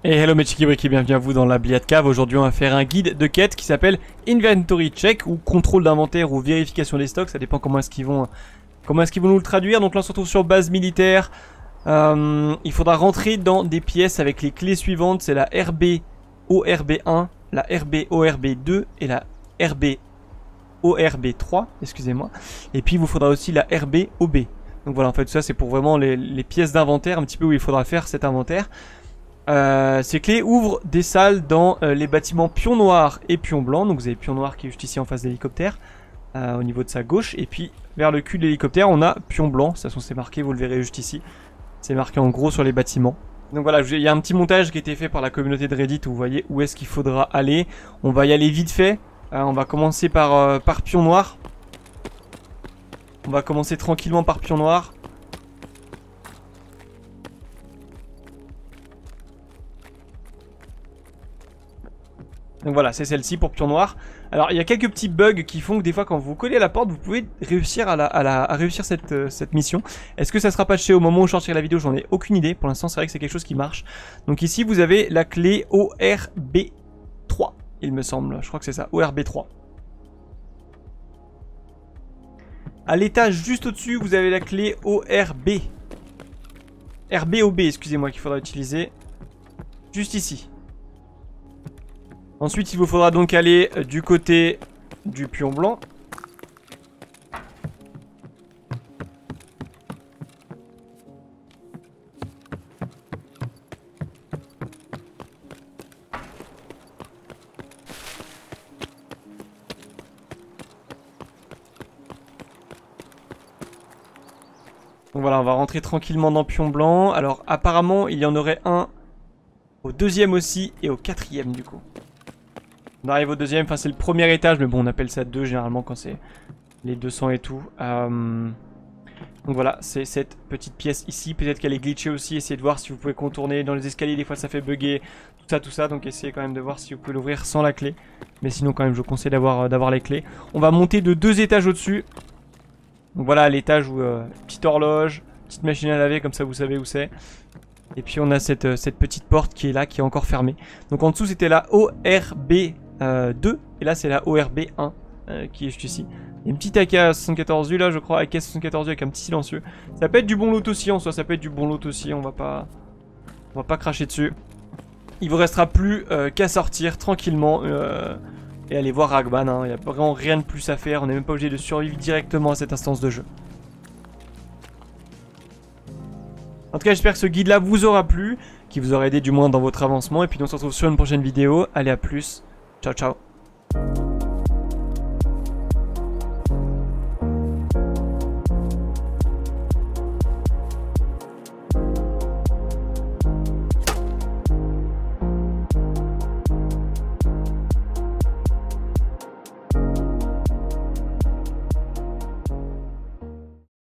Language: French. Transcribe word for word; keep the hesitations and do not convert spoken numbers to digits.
Et hello mes Chikibriki, bienvenue à vous dans la Bliad Cave. Aujourd'hui on va faire un guide de quête qui s'appelle Inventory Check ou contrôle d'inventaire ou vérification des stocks, ça dépend comment est-ce qu'ils vont comment est-ce qu'ils vont nous le traduire. Donc là on se retrouve sur base militaire. Euh, il faudra rentrer dans des pièces avec les clés suivantes, c'est la R B O R B un, la R B O R B deux et la R B O R B trois, excusez-moi. Et puis il vous faudra aussi la R B O B. Donc voilà, en fait ça c'est pour vraiment les, les pièces d'inventaire, un petit peu où il faudra faire cet inventaire. Euh, ces clés ouvrent des salles dans euh, les bâtiments pion noir et pion blanc. Donc vous avez pion noir qui est juste ici en face de l'hélicoptère, euh, au niveau de sa gauche. Et puis vers le cul de l'hélicoptère on a pion blanc, de toute façon c'est marqué, vous le verrez juste ici. C'est marqué en gros sur les bâtiments. Donc voilà, il y a un petit montage qui a été fait par la communauté de Reddit où vous voyez où est-ce qu'il faudra aller. On va y aller vite fait, euh, on va commencer par, euh, par pion noir. On va commencer tranquillement par pion noir. Donc voilà, c'est celle-ci pour pion noir. Alors il y a quelques petits bugs qui font que des fois quand vous collez à la porte, vous pouvez réussir à, la, à, la, à réussir cette, euh, cette mission. Est-ce que ça sera patché au moment où je sortirai la vidéo? J'en ai aucune idée. Pour l'instant c'est vrai que c'est quelque chose qui marche. Donc ici vous avez la clé O R B trois, il me semble. Je crois que c'est ça, O R B trois. À l'étage juste au-dessus, vous avez la clé O R B. R B O B, excusez-moi, qu'il faudra utiliser. Juste ici. Ensuite, il vous faudra donc aller du côté du pion blanc. Donc voilà, on va rentrer tranquillement dans pion blanc. Alors apparemment, il y en aurait un au deuxième aussi et au quatrième du coup. On arrive au deuxième, enfin c'est le premier étage, mais bon on appelle ça deux généralement quand c'est les deux cents et tout. Euh... Donc voilà, c'est cette petite pièce ici, peut-être qu'elle est glitchée aussi, essayez de voir si vous pouvez contourner dans les escaliers, des fois ça fait bugger, tout ça, tout ça, donc essayez quand même de voir si vous pouvez l'ouvrir sans la clé. Mais sinon quand même je vous conseille d'avoir d'avoir les clés. On va monter de deux étages au-dessus. Donc voilà l'étage où, euh, petite horloge, petite machine à laver, comme ça vous savez où c'est. Et puis on a cette, cette petite porte qui est là, qui est encore fermée. Donc en dessous c'était la O R B deux, et là c'est la O R B un euh, qui est juste ici. Il y a une petite A K soixante-quatorze U là je crois, A K soixante-quatorze U avec un petit silencieux. Ça peut être du bon loot aussi en soi, ça peut être du bon loot aussi, on va pas, on va pas cracher dessus. Il vous restera plus euh, qu'à sortir tranquillement euh, et aller voir Ragban, hein. Il n'y a vraiment rien de plus à faire, on n'est même pas obligé de survivre directement à cette instance de jeu. En tout cas j'espère que ce guide là vous aura plu, qui vous aura aidé du moins dans votre avancement, et puis on se retrouve sur une prochaine vidéo. Allez, à plus, ciao ciao.